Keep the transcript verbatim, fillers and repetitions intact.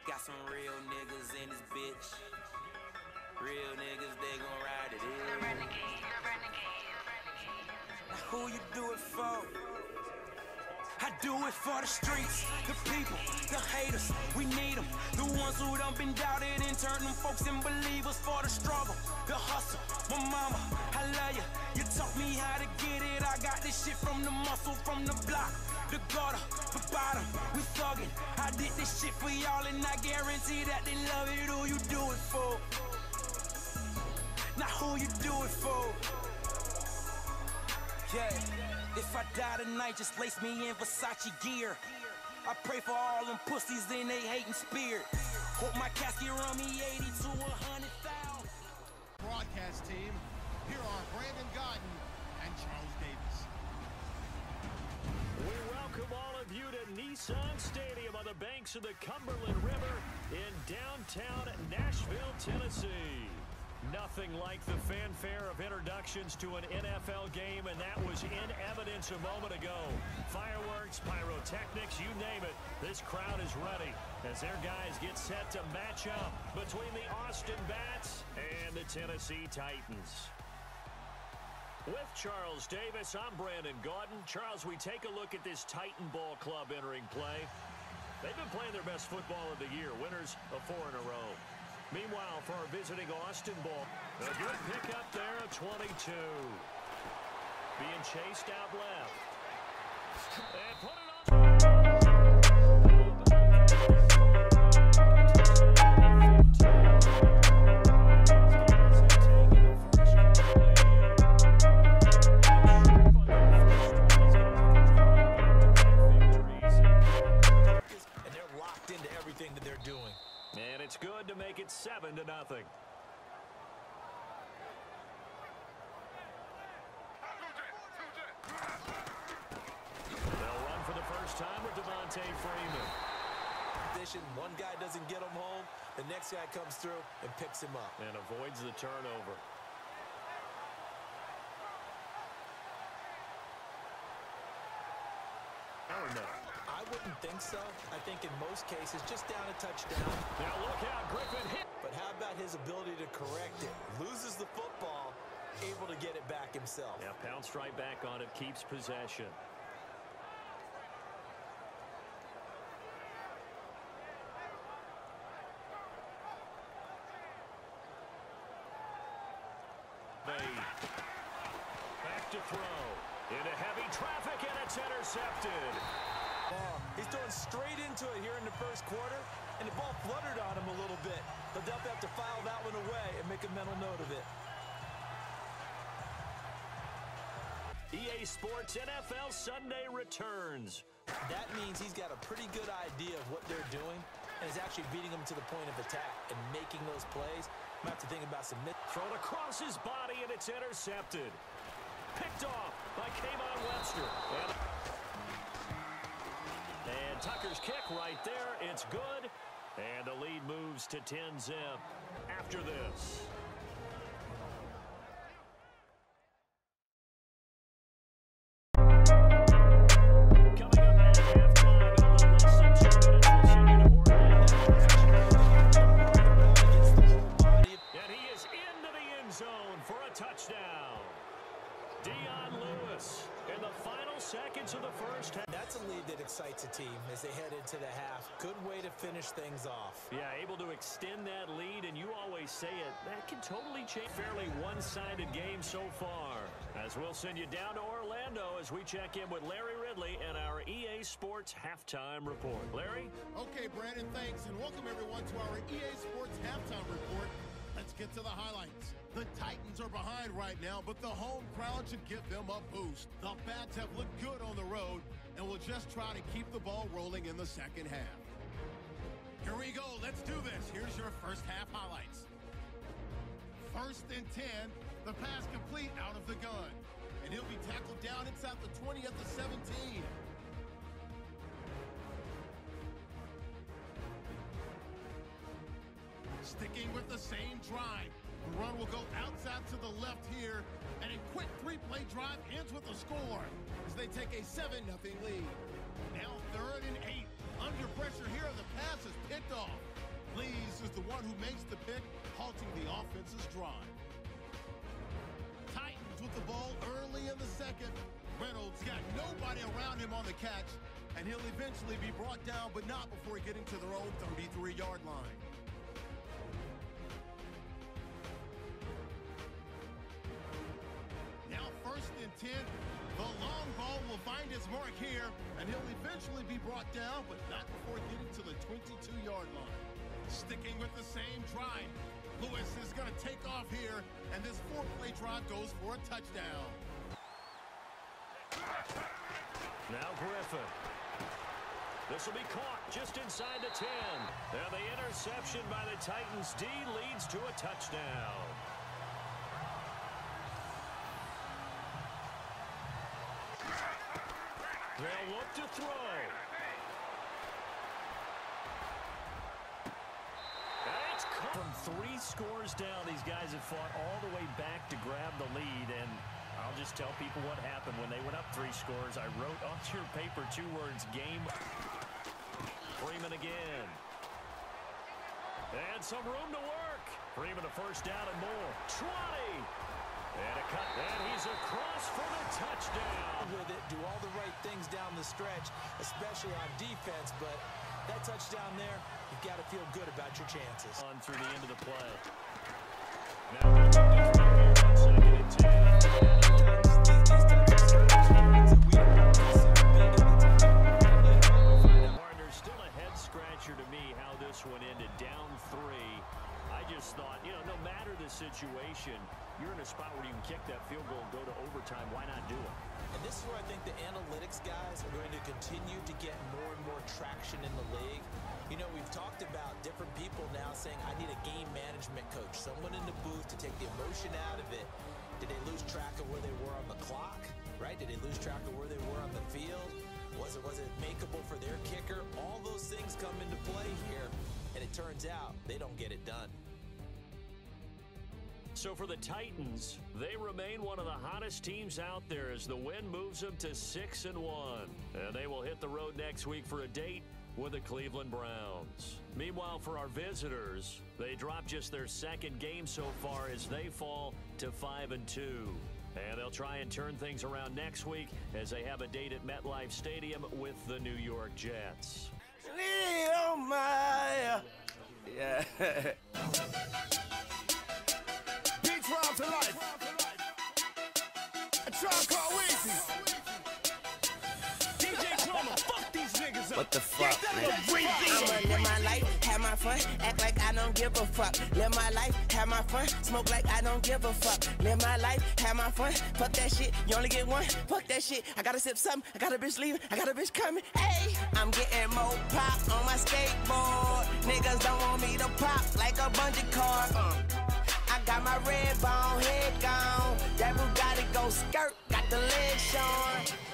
Got some real niggas in this bitch. Real niggas, they gon' ride it in. The renegade, the renegade, the renegade. Now who you do it for? I do it for the streets, the people, the haters, we need them. The ones who done been doubted and turned them folks in believers. For the struggle, the hustle, my mama, I love you. You taught me how to get it. I got this shit from the muscle, from the block, the gutter, the bottom, we thuggin'. I did this shit for y'all and I guarantee that they love it. Who you do it for? Now who you do it for? Yeah. If I die tonight, just lace me in Versace gear. I pray for all them pussies in they hating spirit. Hope my casket run me eighty to a hundred thousand. Broadcast team, here are Brandon Gaudin and Charles Davis. We welcome all of you to Nissan Stadium on the banks of the Cumberland River in downtown Nashville, Tennessee. Nothing like the fanfare of introductions to an N F L game, and that was in evidence a moment ago. Fireworks, pyrotechnics, you name it. This crowd is ready as their guys get set to match up between the Austin Bats and the Tennessee Titans. With Charles Davis, I'm Brandon Gaudin. Charles, we take a look at this Titan Ball Club entering play. They've been playing their best football of the year, winners of four in a row. Meanwhile, for our visiting Austin Ball, a good pickup there of twenty-two. Being chased out left. And put it on. And they're locked into everything that they're doing. And it's good to make it seven to nothing. They'll run for the first time with Devontae Freeman. One guy doesn't get him home, the next guy comes through and picks him up. And avoids the turnover. Or no. I wouldn't think so. I think in most cases, just down a touchdown. Now look out, Griffin hit. But how about his ability to correct it? Loses the football, able to get it back himself. Yeah, pounced right back on it, keeps possession. Back to throw. Into heavy traffic, and it's intercepted. Oh, he's throwing straight into it here in the first quarter, and the ball fluttered on him a little bit. He'll definitely have to file that one away and make a mental note of it. E A Sports N F L Sunday returns. That means he's got a pretty good idea of what they're doing and is actually beating them to the point of attack and making those plays. I'm going to have to think about some... Thrown across his body, and it's intercepted. Picked off by Kayvon Webster. And, and Tucker's kick right there. It's good. And the lead moves to ten zip after this. Coming up at halftime in a little less than two minutes, we'll send you to Orlando. And he is into the end zone for a touchdown. Dion Lewis in the final seconds of the first half. That's a lead that excites a team as they head into the half. Good way to finish things off. Yeah, able to extend that lead, and you always say it, that can totally change. Fairly one-sided game so far. As we'll send you down to Orlando as we check in with Larry Ridley and our E A Sports Halftime Report. Larry? Okay, Brandon, thanks, and welcome everyone to our E A Sports Halftime Report. Let's get to the highlights. The Titans are behind right now, but the home crowd should give them a boost. The Bats have looked good on the road, and will just try to keep the ball rolling in the second half. Here we go. Let's do this. Here's your first half highlights. First and ten. The pass complete out of the gun. And he'll be tackled down inside the twenty at the seventeen. Sticking with the same drive. The run will go outside to the left here, and a quick three-play drive ends with a score as they take a seven nothing lead. Now third and eight. Under pressure here, the pass is picked off. one who makes the pick, halting the offense's drive. Titans with the ball early in the second. Reynolds got nobody around him on the catch, and he'll eventually be brought down, but not before getting to their own thirty-three yard line. Now first and ten. The long ball will find its mark here, and he'll eventually be brought down, but not before getting to the twenty-two yard line. Sticking with the same drive, Lewis is going to take off here, and this four-play drive goes for a touchdown. Now Griffin. This will be caught just inside the ten. And the interception by the Titans D leads to a touchdown. They'll look to throw. And it's from three scores down. These guys have fought all the way back to grab the lead, and I'll just tell people what happened when they went up three scores. I wrote on your paper two words, game. Freeman again. And some room to work. Freeman a first down and more. Trotty. And a cut. And he's across for the touchdown. With it, do all the right things down the stretch, especially on defense, but that touchdown there, you've got to feel good about your chances. On through the end of the play. Now second and ten. Still a head scratcher to me how this one ended. Down three. I just thought, you know, no matter the situation, you're in a spot where you can kick that field goal and go to overtime. Why not do it? And this is where I think the analytics guys are going to continue to get more and more traction in the league. You know, we've talked about different people now saying, I need a game management coach, someone in the booth to take the emotion out of it. Did they lose track of where they were on the clock, right? Did they lose track of where they were on the field? Was it, was it makeable for their kicker? All those things come into play here, and it turns out they don't get it done. So for the Titans, they remain one of the hottest teams out there as the win moves them to six and one. And they will hit the road next week for a date with the Cleveland Browns. Meanwhile, for our visitors, they dropped just their second game so far as they fall to five and two. And they'll try and turn things around next week as they have a date at MetLife Stadium with the New York Jets. Oh my! Yeah. Beach round to life. A truck called Weezy. D J Drummer, fuck these niggas up. What the fuck, man? I'ma live my life, have my fun, act like I don't give a fuck. Live my life, have my fun, smoke like I don't give a fuck. Live my life, have my fun, fuck that shit, you only get one. Fuck that shit, I gotta sip something, I got a bitch leaving, I got a bitch coming. Hey, I'm getting more pop on my skateboard. Niggas don't want me to pop like a bungee cord. Uh. I got my red bone, head gone. That Bugatti go skirt, got the legs showing.